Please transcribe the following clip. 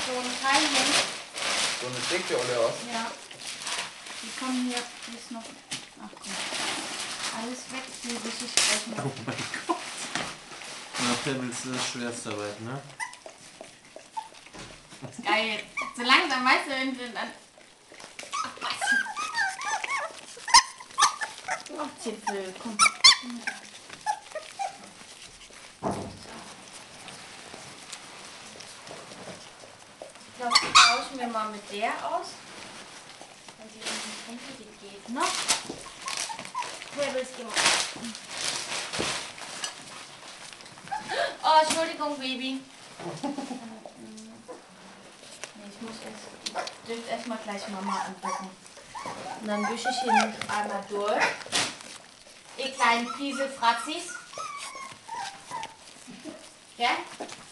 so ein Teil hin. So eine Decke oder was? Ja. Die kommen hier jetzt noch. Ach komm. Alles weg, die richtig sprechen. Oh mein Gott. Nachher willst du das Schwerstarbeit, ne? Geil. So langsam, weißt du, wenn du dann. Ach, was? Ach, Zipfel, komm. Ich glaube, die tauschen wir mal mit der aus. Weil die in die Hände geht, ne? Pebbles, geh mal. Oh, Entschuldigung, Baby. Nee, ich dürfte erstmal gleich Mama anpacken. Und dann wische ich hier einmal durch. Ihr kleinen Pieselfratzis. Ja?